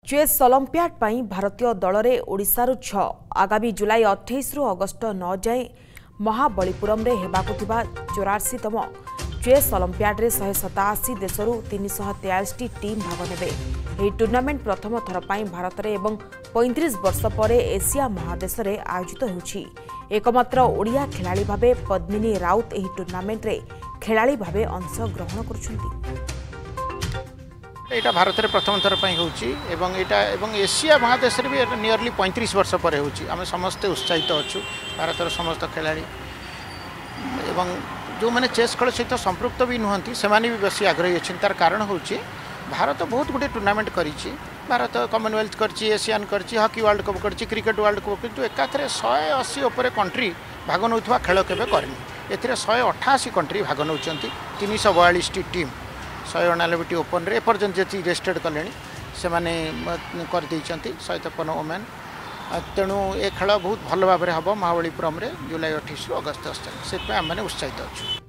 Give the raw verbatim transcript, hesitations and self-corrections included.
Chess olympiad पाई भारतीय दल में ओडिशारू छ आगामी जुलाई अट्ठाईस रु अगस्ट नौ जाए महाबलीपुरम रे हेबाकु थिबा चौरासी-तम चेस ओलंपियाड रे शहे सताशी देशरू तीन सौ तेयालीस टीम भाग नेबे। ଏହି ଟୁର୍ଣ୍ଣାମେଣ୍ଟ ପ୍ରଥମ ଥର ପାଇଁ ଭାରତରେ ଏବଂ पैंतीस वर्ष ପରେ ଏସିଆ ମହାଦେଶରେ ଆୟୋଜିତ ହେଉଛି। एकमात्र ओडिया खेलाड़ी भाବେ ପଦ୍ମିନୀ ରାଉତ ଏହି ଟୁର୍ଣ୍ଣାମେଣ୍ଟରେ ଖେଳାଳି ଭାବେ अंशग्रहण କରୁଛନ୍ତି। एटा भारत में प्रथम थर पर एशिया महादेश भी नियरली पैंतीस वर्ष पर होमें समस्ते उत्साहित अच्छु। भारत समस्त खिलाड़ी एवं जो मैंने चेस खेल सहित संपृक्त भी नुहति से भी बेसी आग्रही अच्छे। तार कारण हूँ भारत बहुत गुटे टूर्नामेंट कर भारत कॉमनवेल्थ कर एशियान कर हॉकी वर्ल्ड कप कर क्रिकेट वर्ल्ड कप किंतु एकाथरे शहे अशी उपर कंट्री भाग नौथुवा खेल केबे करनी। एथिरे शहे अठाशी कंट्री भाग नौचंती तीन सौ बयालीस टी शहे अनानबे ओपन रे एपर्यंत जी रेजिस्टर्ड कले से करदे शहे तेपन ओमेन। तेणु ए खेल बहुत भल भाव में हम महाबलीपुरम जुलाई अट्ठाईस अगस्त से आम उत्साहित अच्छे।